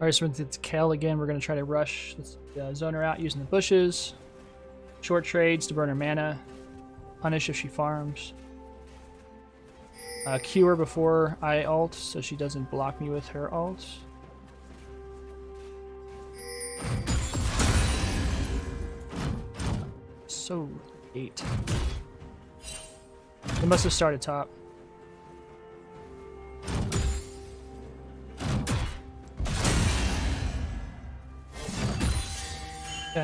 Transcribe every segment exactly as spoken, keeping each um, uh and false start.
Alright, so it's Kayle again. We're going to try to rush this uh, zoner out using the bushes. Short trades to burn her mana. Punish if she farms. Uh, Q her before I ult so she doesn't block me with her ult. So eight. They must have started top. Okay.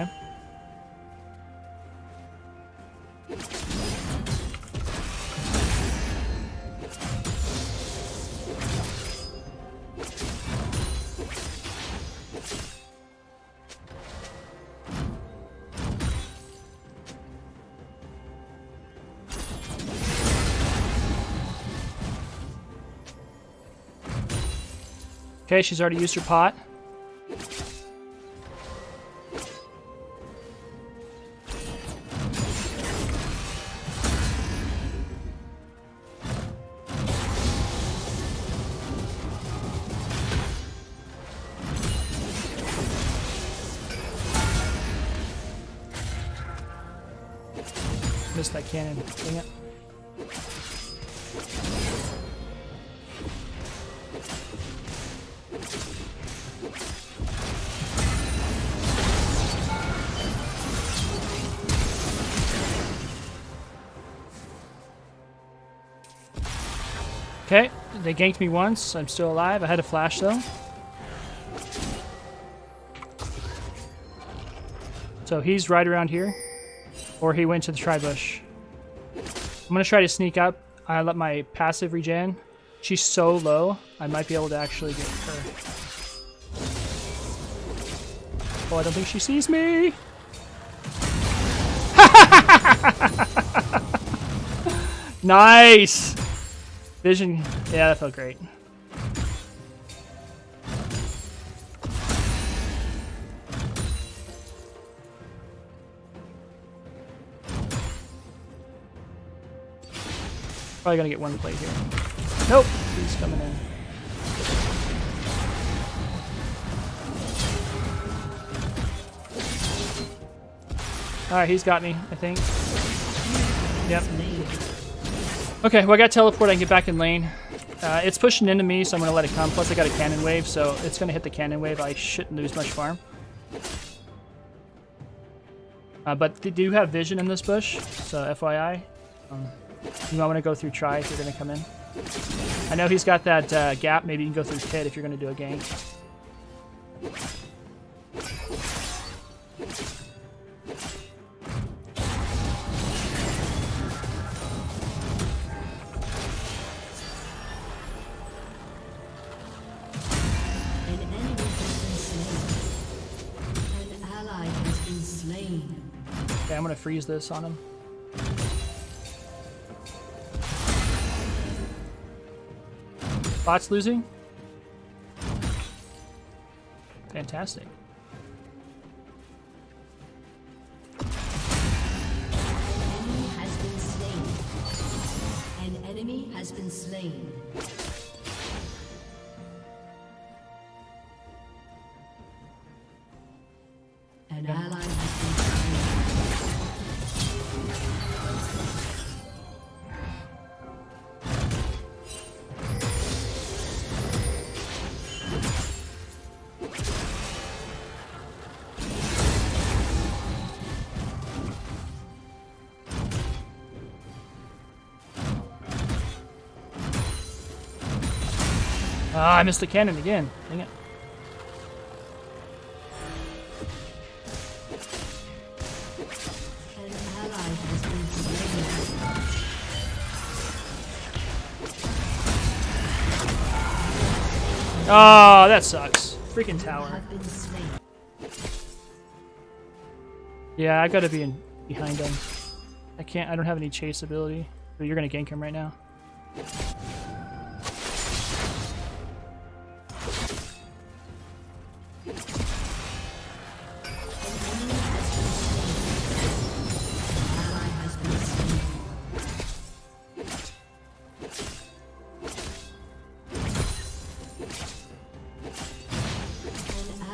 Okay, she's already used her pot. Missed that cannon. Dang it. Okay, they ganked me once. I'm still alive. I had a flash though. So he's right around here. Or he went to the tri-bush. I'm going to try to sneak up. I let my passive regen. She's so low, I might be able to actually get her. Oh, I don't think she sees me! Nice! Vision. Yeah, that felt great. Probably gonna get one play here. Nope, he's coming in. Alright, he's got me, I think. Yep. Okay, well I got teleport, I can get back in lane. Uh, it's pushing into me, so I'm gonna let it come. Plus I got a cannon wave, so it's gonna hit the cannon wave. I shouldn't lose much farm. Uh, but they do have vision in this bush, so F Y I. Um, You might want to go through try if you're going to come in. I know he's got that uh, gap. Maybe you can go through pit if you're going to do a gank. An enemy has been slain. An ally has been slain. Okay, I'm going to freeze this on him. Bot's losing? Fantastic. An enemy has been slain. An ally has been slain. Ah, I missed the cannon again. Dang it. An ally has been slain. Oh, that sucks. Freaking tower. Yeah, I gotta be in behind him. I can't. I don't have any chase ability. But you're gonna gank him right now.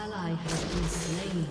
ally has been slain.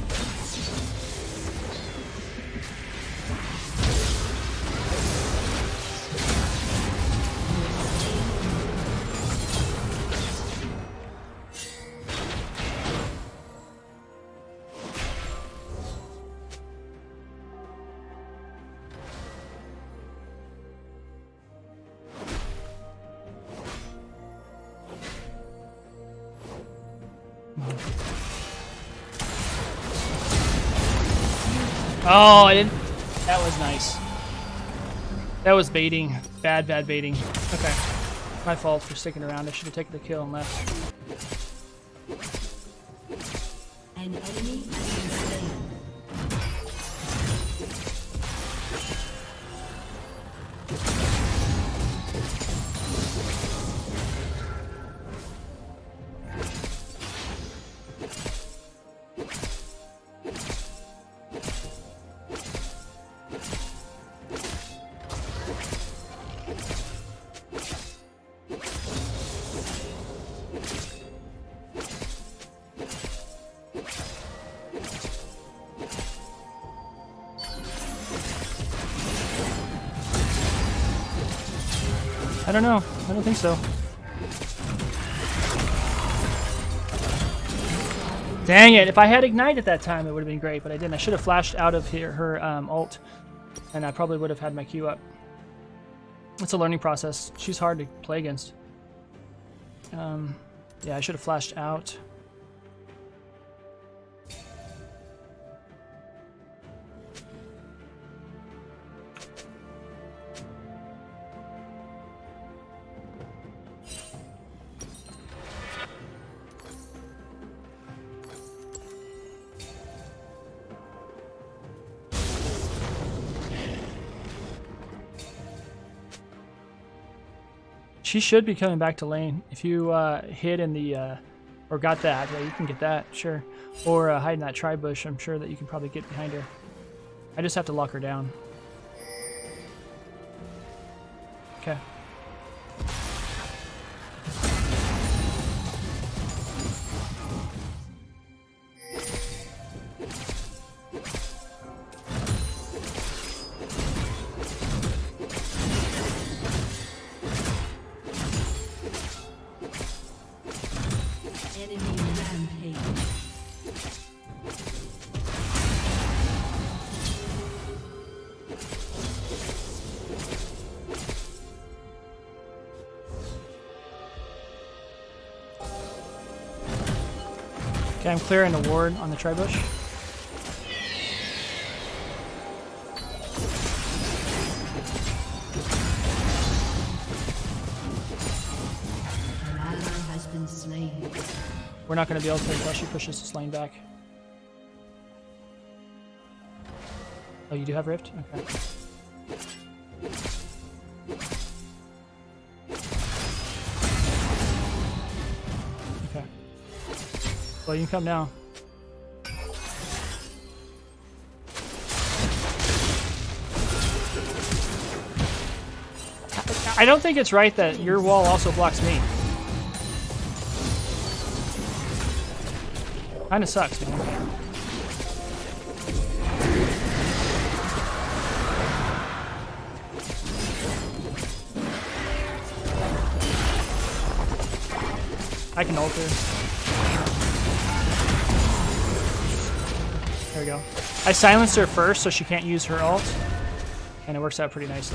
Oh, I didn't. That was nice. That was baiting. Bad, bad baiting. Okay. My fault for sticking around. I should have taken the kill and left. An enemy has been slain. I don't know. I don't think so. Dang it. If I had Ignite at that time, it would have been great, but I didn't. I should have flashed out of her, her um, ult, and I probably would have had my Q up. It's a learning process. She's hard to play against. Um, yeah, I should have flashed out. She should be coming back to lane. If you uh, hid in the, uh, or got that, yeah, you can get that, sure. Or uh, hide in that tri bush, I'm sure that you can probably get behind her. I just have to lock her down. Okay. Okay, I'm clearing the ward on the tri-bush. An ally has been slain. We're not going to be able to until she pushes this lane back. Oh, you do have Rift? Okay. Okay. Well, you can come now. I don't think it's right that your wall also blocks me. Kinda sucks, man. I can ult her. There we go. I silenced her first so she can't use her ult, and it works out pretty nicely.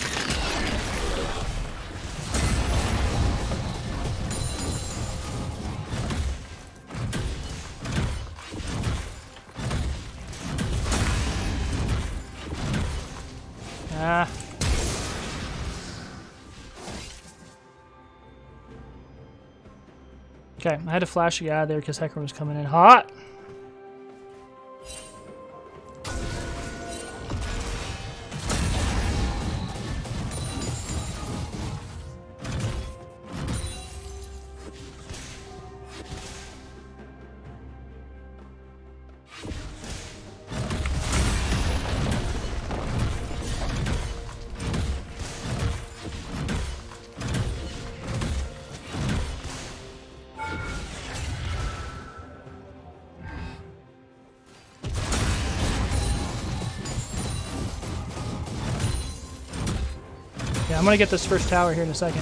Ah. Okay, I had to flash you out of there because Hecarim was coming in hot. I'm gonna get this first tower here in a second.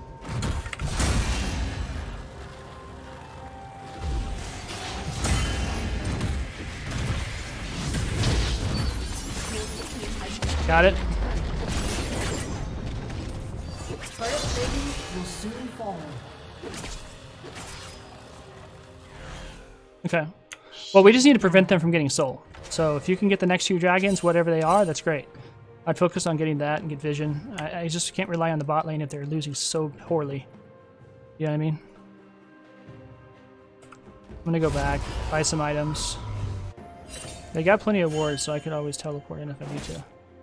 Got it. Turret plating will soon fall. Okay. Well, we just need to prevent them from getting soul. So if you can get the next two dragons, whatever they are, that's great. I'd focus on getting that and get vision. I, I just can't rely on the bot lane if they're losing so poorly. You know what I mean? I'm gonna go back, buy some items. They got plenty of wards, so I could always teleport in if I need to.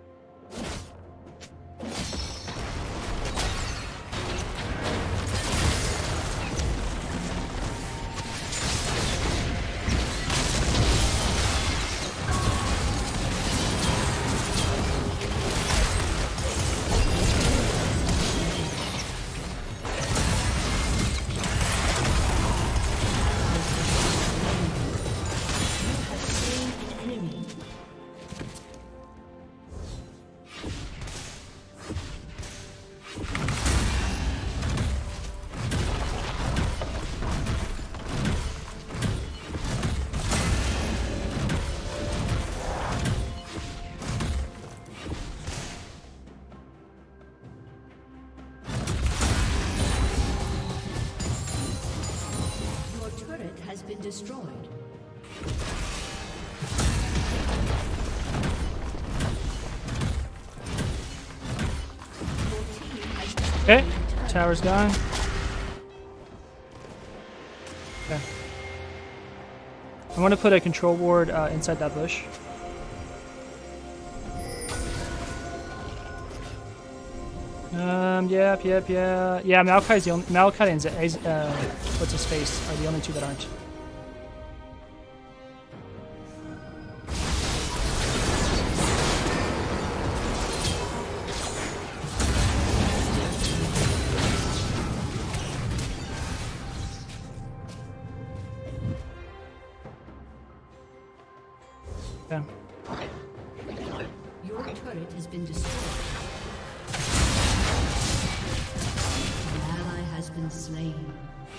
Been destroyed. Okay, tower's gone. Okay. I want to put a control ward uh, inside that bush. Um, yep, yep, yeah. Yeah, Maokai's the only, Maokai and Z uh, what's his face are the only two that aren't. Yeah. Your turret has been destroyed. An ally has been slain.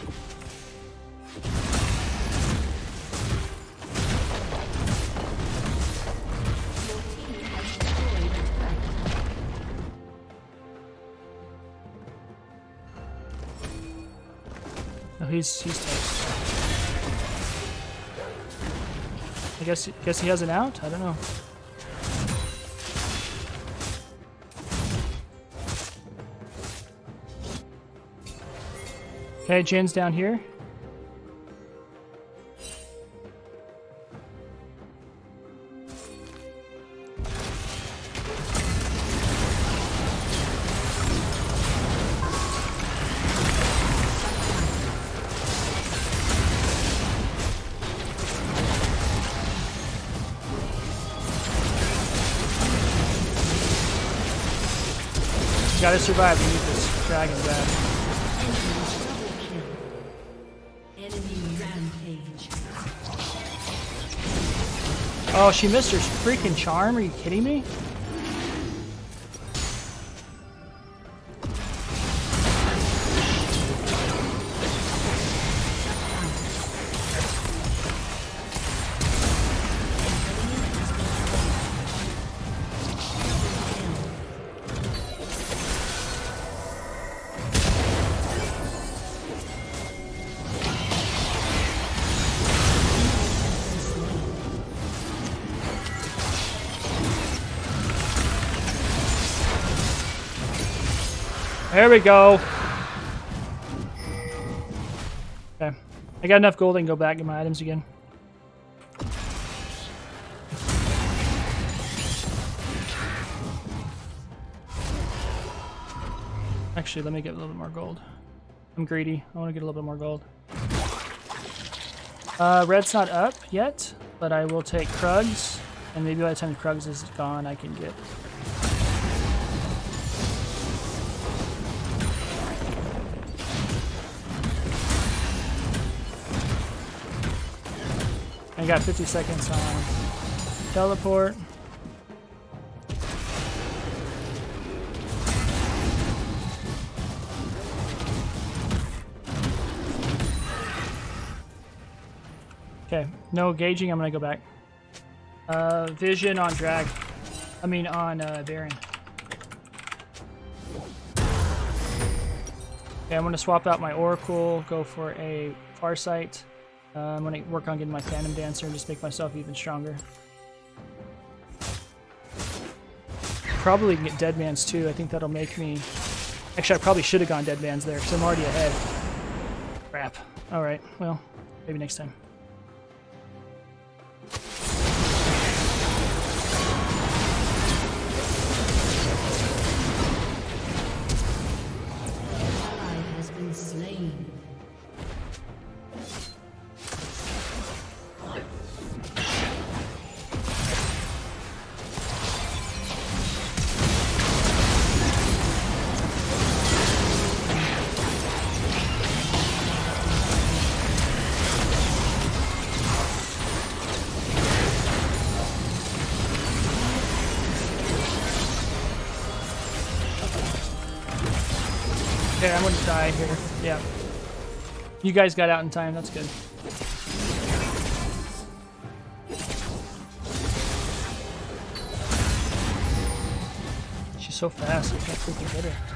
Your team has destroyed a turret. No, he's he's toast. I guess guess he has an out? I don't know. Okay, Jin's down here. Gotta survive. We need this dragon back. Enemy rampage. Oh, she missed her freaking charm. Are you kidding me? There we go. Okay. I got enough gold and go back and get my items again. Actually, let me get a little bit more gold. I'm greedy. I want to get a little bit more gold. Uh, red's not up yet, but I will take krugs. And maybe by the time the krugs is gone, I can get... I got fifty seconds on teleport. Okay, no gauging. I'm gonna go back. Uh, vision on drag. I mean on uh, Garen. Okay, I'm gonna swap out my Oracle. Go for a Farsight. Uh, I'm gonna work on getting my Phantom Dancer and just make myself even stronger. Probably can get Dead Man's too. I think that'll make me. Actually, I probably should have gone Dead Man's there because I'm already ahead. Crap. All right. Well, maybe next time. Okay, I'm gonna die here. Yeah. You guys got out in time, that's good. She's so fast, I can't freaking hit her.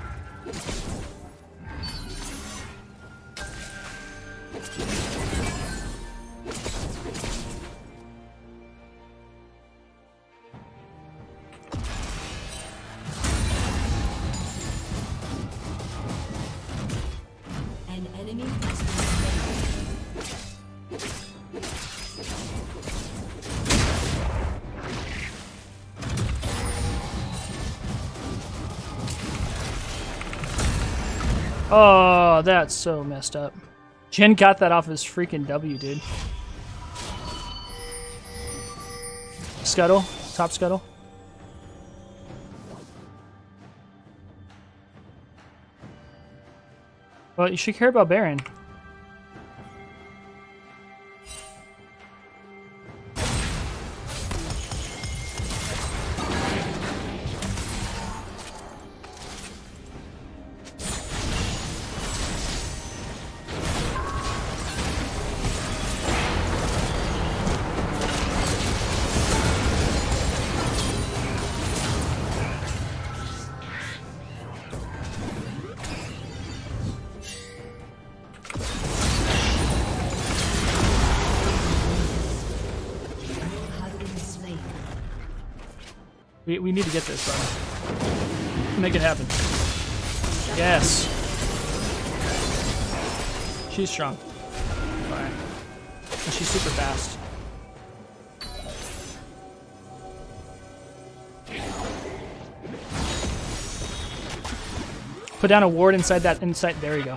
Oh, that's so messed up. Jin got that off his freaking W, dude. Scuttle, top scuttle. Well, you should care about Baron. We, we need to get this, bro. Make it happen. Yes. She's strong. Alright. And she's super fast. Put down a ward inside that inside. There you go.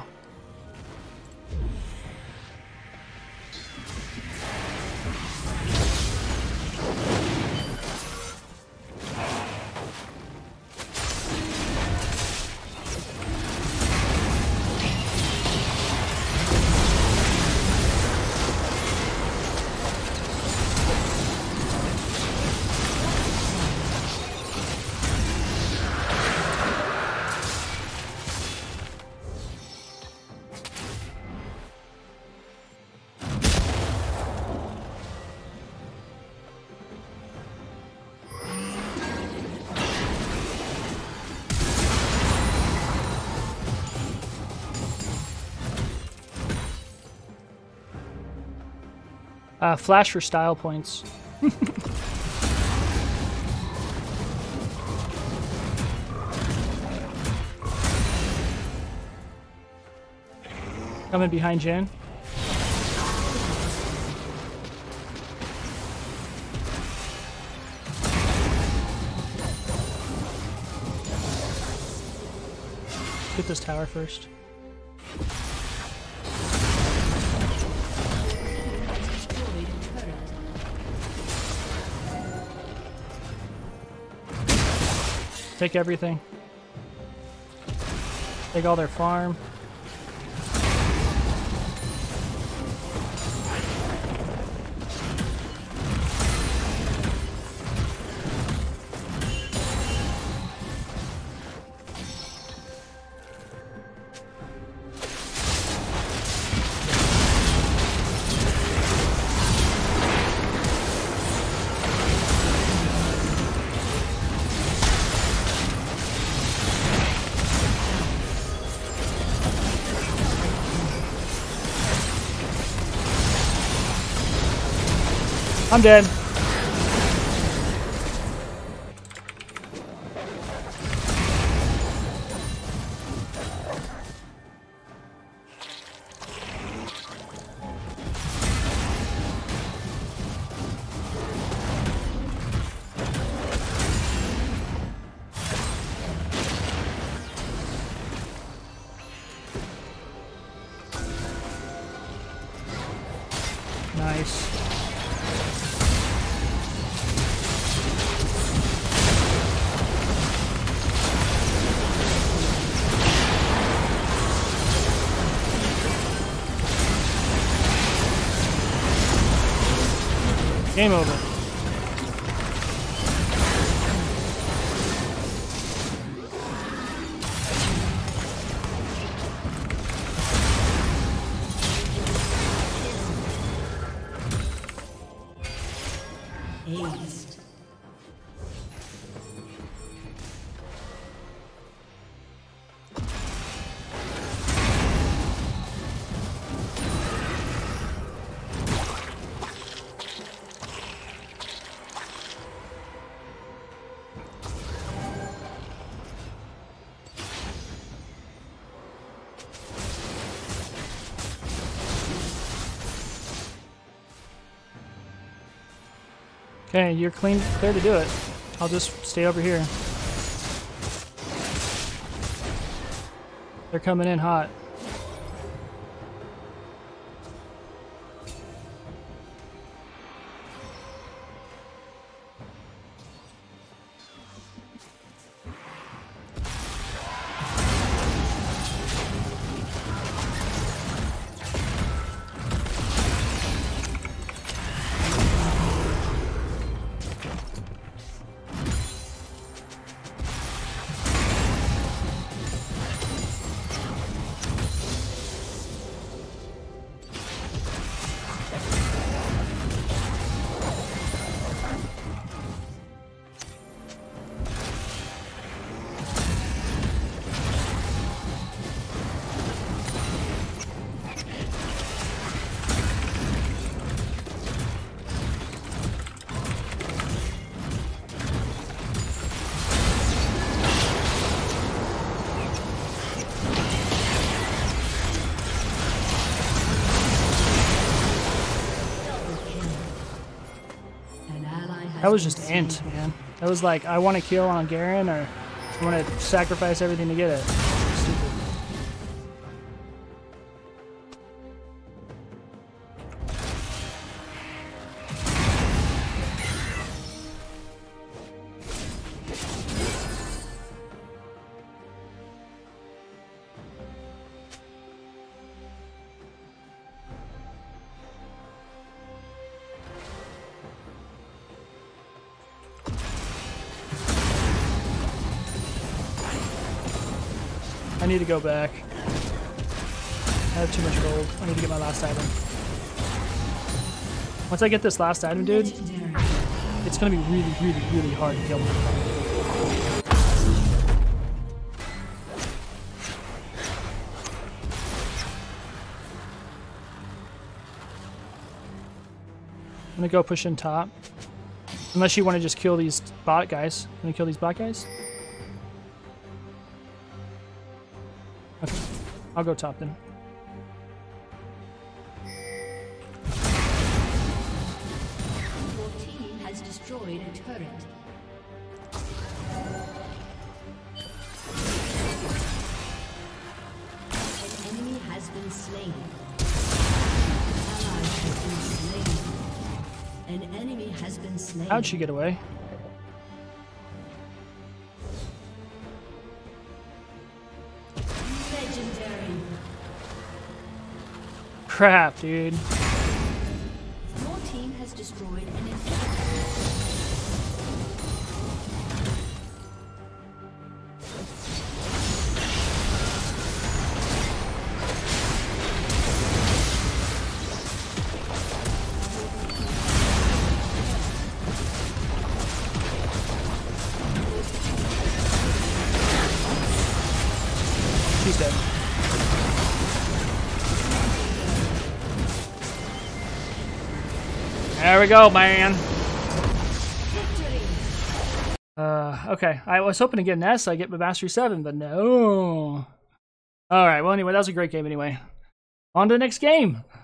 Uh, flash for style points. Coming behind Jen. Get this tower first. Take everything. Take all their farm. I'm dead. Nice. Game over. Aced. Okay, you're clean, clear to do it. I'll just stay over here. They're coming in hot. That was just int, man. That was like, I want to kill on Garen, or I want to sacrifice everything to get it. Stupid. I need to go back. I have too much gold. I need to get my last item. Once I get this last item, dude, it's gonna be really, really, really hard to kill me. I'm gonna go push in top. Unless you want to just kill these bot guys. Can we kill these bot guys? Okay. I'll go top then. Your team has destroyed a turret. An enemy has been slain. An ally has been slain. An enemy has been slain. How'd she get away? Legendary. Crap, dude. Your team has destroyed an inhibitor. She's dead. There we go, man. Uh, okay. I was hoping to get an S. I get my Mastery seven, but no. Alright, well, anyway, that was a great game anyway. On to the next game.